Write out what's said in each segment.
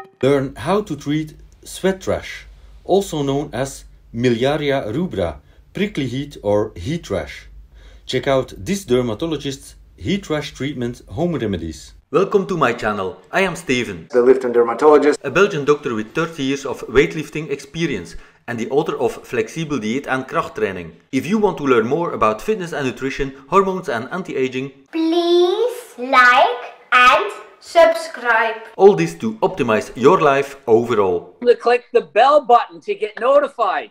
Learn how to treat sweat rash, also known as miliaria rubra, prickly heat or heat rash. Check out this dermatologist's heat rash treatment home remedies. Welcome to my channel. I am Steven, the Lifton dermatologist, a Belgian doctor with 30 years of weightlifting experience and the author of Flexibel Dieet en Krachttraining. If you want to learn more about fitness and nutrition, hormones and anti-aging, please like and subscribe. All this to optimize your life overall. Click the bell button to get notified.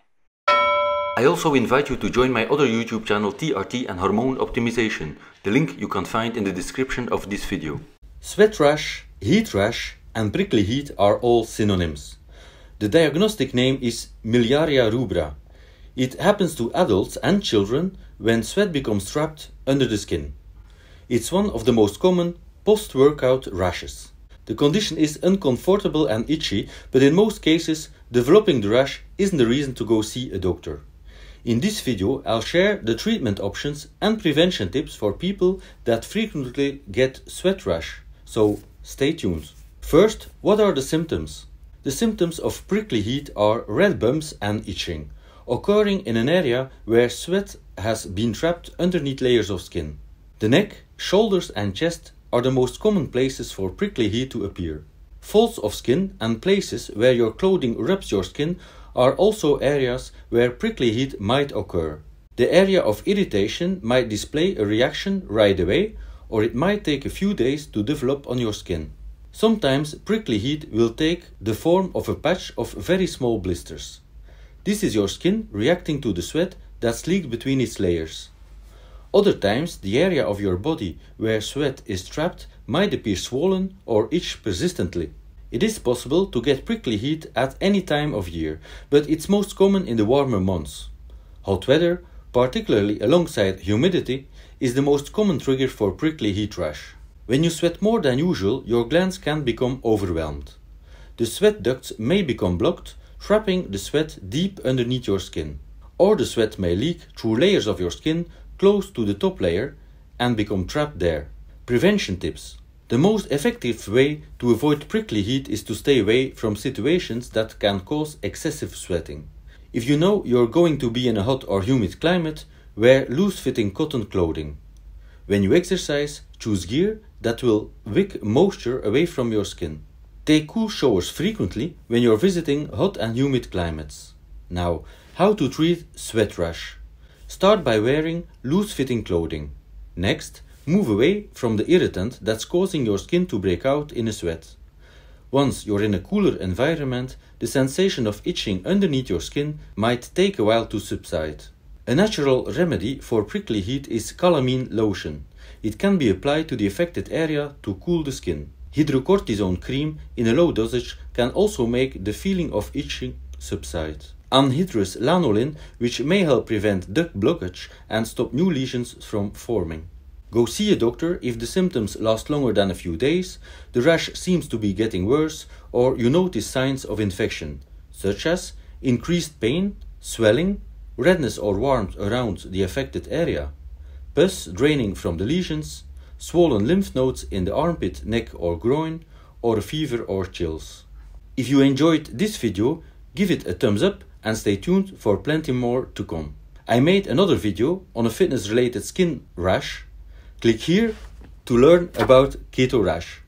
I also invite you to join my other YouTube channel TRT and Hormone Optimization. The link you can find in the description of this video. Sweat rash, heat rash and prickly heat are all synonyms. The diagnostic name is miliaria rubra. It happens to adults and children when sweat becomes trapped under the skin. It's one of the most common post-workout rashes. The condition is uncomfortable and itchy, but in most cases, developing the rash isn't the reason to go see a doctor. In this video, I'll share the treatment options and prevention tips for people that frequently get sweat rash, so stay tuned. First, what are the symptoms? The symptoms of prickly heat are red bumps and itching, occurring in an area where sweat has been trapped underneath layers of skin. The neck, shoulders and chest are the most common places for prickly heat to appear. Folds of skin and places where your clothing rubs your skin are also areas where prickly heat might occur. The area of irritation might display a reaction right away, or it might take a few days to develop on your skin. Sometimes prickly heat will take the form of a patch of very small blisters. This is your skin reacting to the sweat that's leaked between its layers. Other times, the area of your body where sweat is trapped might appear swollen or itch persistently. It is possible to get prickly heat at any time of year, but it's most common in the warmer months. Hot weather, particularly alongside humidity, is the most common trigger for prickly heat rash. When you sweat more than usual, your glands can become overwhelmed. The sweat ducts may become blocked, trapping the sweat deep underneath your skin. Or the sweat may leak through layers of your skin close to the top layer and become trapped there. Prevention tips. The most effective way to avoid prickly heat is to stay away from situations that can cause excessive sweating. If you know you're going to be in a hot or humid climate, wear loose-fitting cotton clothing. When you exercise, choose gear that will wick moisture away from your skin. Take cool showers frequently when you're visiting hot and humid climates. Now, how to treat sweat rash? Start by wearing loose-fitting clothing. Next, move away from the irritant that's causing your skin to break out in a sweat. Once you're in a cooler environment, the sensation of itching underneath your skin might take a while to subside. A natural remedy for prickly heat is calamine lotion. It can be applied to the affected area to cool the skin. Hydrocortisone cream in a low dosage can also make the feeling of itching subside. Anhydrous lanolin, which may help prevent duct blockage and stop new lesions from forming. Go see a doctor if the symptoms last longer than a few days, the rash seems to be getting worse, or you notice signs of infection, such as increased pain, swelling, redness or warmth around the affected area, pus draining from the lesions, swollen lymph nodes in the armpit, neck or groin, or a fever or chills. If you enjoyed this video, give it a thumbs up and stay tuned for plenty more to come. I made another video on a fitness-related skin rash. Click here to learn about keto rash.